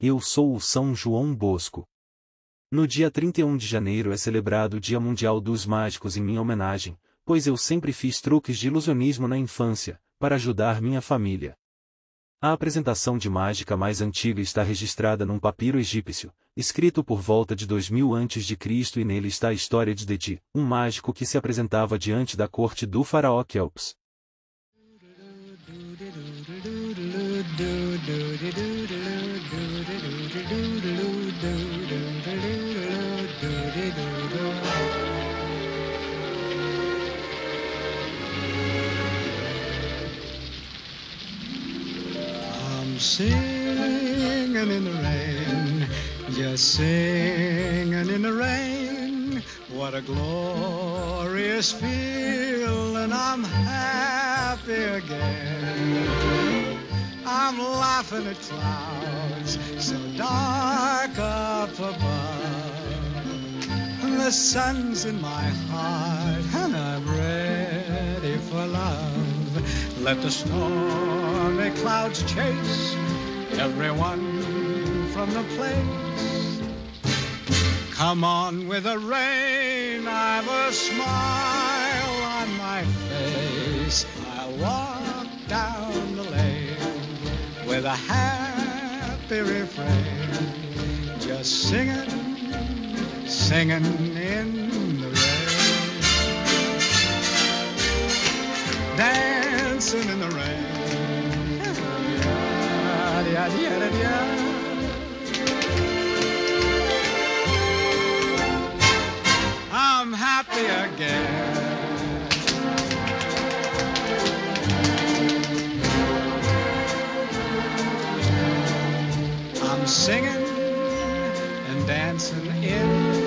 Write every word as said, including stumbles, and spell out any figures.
Eu sou o São João Bosco. No dia trinta e um de janeiro é celebrado o Dia Mundial dos Mágicos em minha homenagem, pois eu sempre fiz truques de ilusionismo na infância, para ajudar minha família. A apresentação de mágica mais antiga está registrada num papiro egípcio, escrito por volta de dois mil antes de Cristo, e nele está a história de Deixo, um mágico que se apresentava diante da corte do faraó Quelps. I'm singing in the rain, just singing in the rain. What a glorious feeling, I'm happy again. I'm laughing at clouds so dark up above. The sun's in my heart and I'm ready for love. Let the stormy clouds chase everyone from the place. Come on with the rain, I've a smile on my face. I'll walk down the lane with a happy refrain, just singing, singing in the rain, dancing in the rain. Yeah, yeah, yeah, yeah. I'm happy again. I'm singing and dancing in